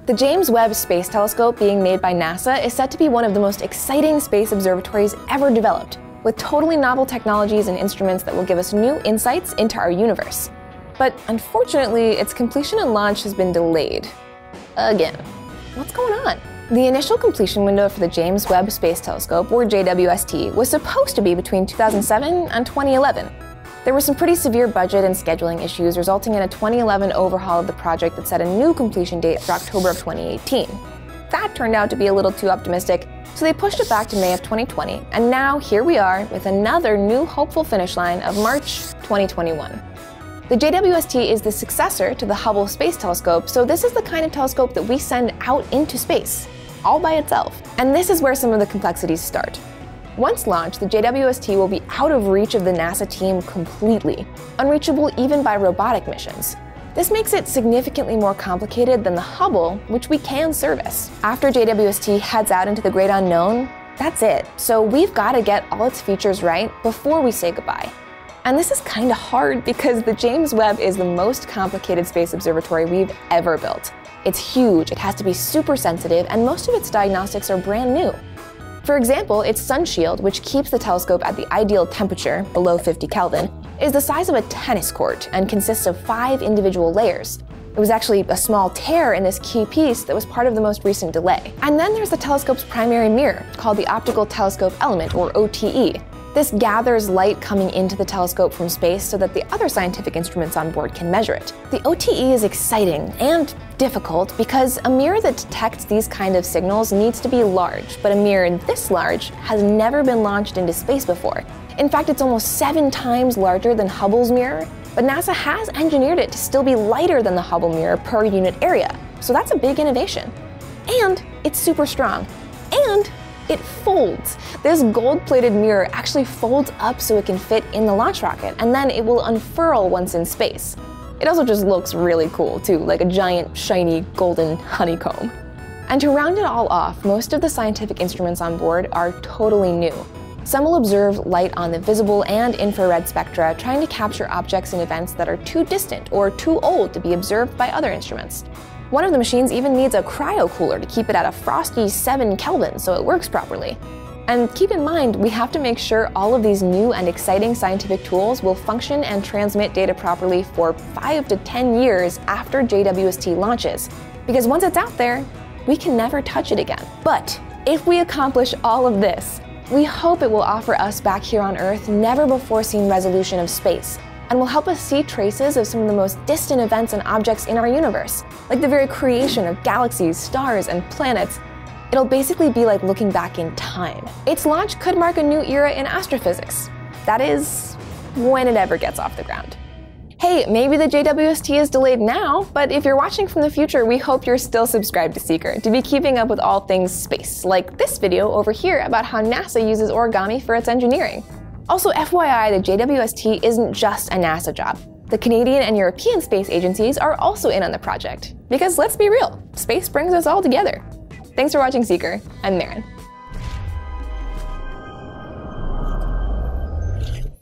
The James Webb Space Telescope being made by NASA is set to be one of the most exciting space observatories ever developed, with totally novel technologies and instruments that will give us new insights into our universe. But unfortunately, its completion and launch has been delayed. Again. What's going on? The initial completion window for the James Webb Space Telescope, or JWST, was supposed to be between 2007 and 2011. There were some pretty severe budget and scheduling issues, resulting in a 2011 overhaul of the project that set a new completion date for October of 2018. That turned out to be a little too optimistic, so they pushed it back to May of 2020, and now here we are with another new hopeful finish line of March 2021. The JWST is the successor to the Hubble Space Telescope, so this is the kind of telescope that we send out into space, all by itself. And this is where some of the complexities start. Once launched, the JWST will be out of reach of the NASA team completely, unreachable even by robotic missions. This makes it significantly more complicated than the Hubble, which we can service. After JWST heads out into the great unknown, that's it. So we've got to get all its features right before we say goodbye. And this is kind of hard because the James Webb is the most complicated space observatory we've ever built. It's huge, it has to be super sensitive, and most of its diagnostics are brand new. For example, its sun shield, which keeps the telescope at the ideal temperature, below 50 Kelvin, is the size of a tennis court and consists of 5 individual layers. It was actually a small tear in this key piece that was part of the most recent delay. And then there's the telescope's primary mirror, called the optical telescope element, or OTE. This gathers light coming into the telescope from space so that the other scientific instruments on board can measure it. The OTE is exciting and difficult because a mirror that detects these kind of signals needs to be large, but a mirror this large has never been launched into space before. In fact, it's almost 7 times larger than Hubble's mirror, but NASA has engineered it to still be lighter than the Hubble mirror per unit area, so that's a big innovation. And it's super strong. And it folds. This gold-plated mirror actually folds up so it can fit in the launch rocket, and then it will unfurl once in space. It also just looks really cool too, like a giant, shiny, golden honeycomb. And to round it all off, most of the scientific instruments on board are totally new. Some will observe light on the visible and infrared spectra, trying to capture objects and events that are too distant or too old to be observed by other instruments. One of the machines even needs a cryocooler to keep it at a frosty 7 Kelvin so it works properly. And keep in mind, we have to make sure all of these new and exciting scientific tools will function and transmit data properly for 5 to 10 years after JWST launches. Because once it's out there, we can never touch it again. But if we accomplish all of this, we hope it will offer us back here on Earth never-before-seen resolution of space, and will help us see traces of some of the most distant events and objects in our universe, like the very creation of galaxies, stars, and planets. It'll basically be like looking back in time. Its launch could mark a new era in astrophysics. That is, when it ever gets off the ground. Hey, maybe the JWST is delayed now, but if you're watching from the future, we hope you're still subscribed to Seeker to be keeping up with all things space, like this video over here about how NASA uses Origami for its engineering. Also, FYI, the JWST isn't just a NASA job. The Canadian and European space agencies are also in on the project. Because let's be real, space brings us all together. Thanks for watching Seeker. I'm Maren.